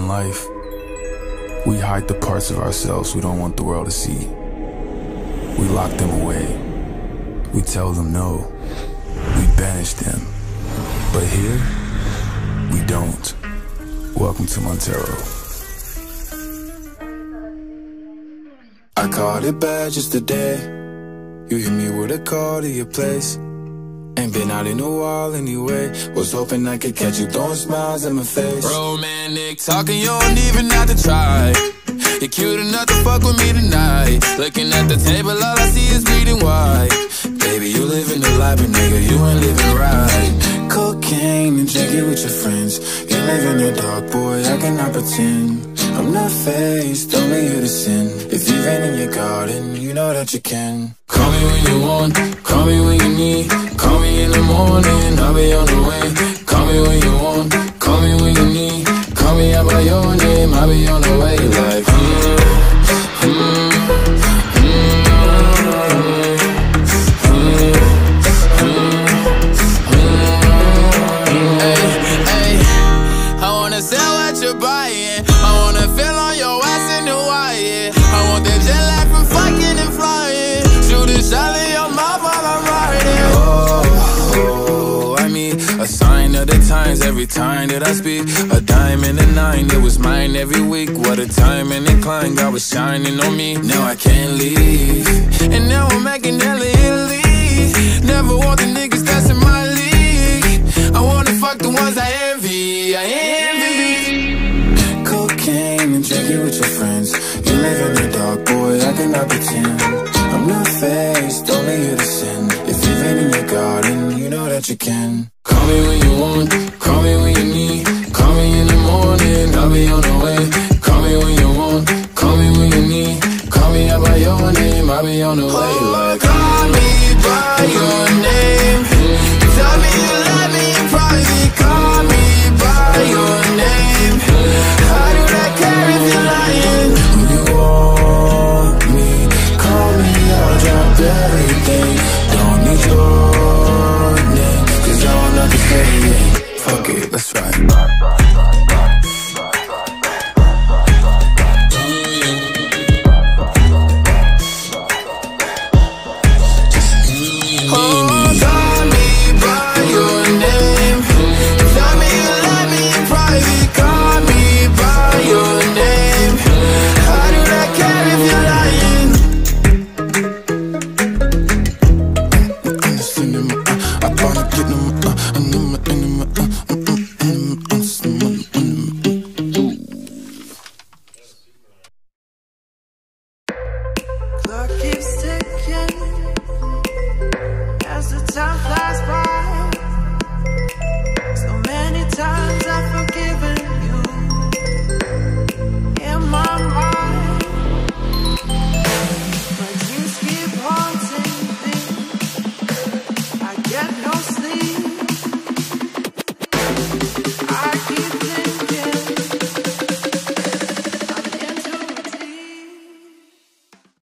in life, we hide the parts of ourselves we don't want the world to see. We lock them away. We tell them no. We banish them. But here, we don't. Welcome to Montero. I caught it bad just today. You hit me with a call to your place. Ain't been out in a while anyway. Was hoping I could catch you throwing smiles in my face. Romantic talking, you don't even have to try. You're cute enough to fuck with me tonight. Looking at the table, all I see is bleeding white. Baby, you living the life, but nigga, you ain't living right. Cocaine and drinking with your friends. You live in the dark, boy, I cannot pretend. I'm not faced, only here to sin. If you've been in your garden, you know that you can. Call me when you want, call me when you need. Call me in the morning, I'll be on the way. Call me when you want, call me when you need. Call me out by your name, I'll be on the way. Like I wanna sell what you're buying. I wanna feel on your ass in the wire. I want that jet lag from fucking and flying. Shoot a shot in your mouth while I'm riding. Oh, I mean, a sign of the times every time that I speak. A dime and a nine, it was mine every week. What a time and incline, God was shining on me. Now I can't leave, And now I'm making hella Italy. Never want the niggas that's in my league. I wanna fuck the ones I envy. I envy. cocaine and drinking with your friends. You live in the dark, boy, I cannot pretend. I'm not faced, only here to sin. If you've been in your garden, you know that you can. Call me when you want,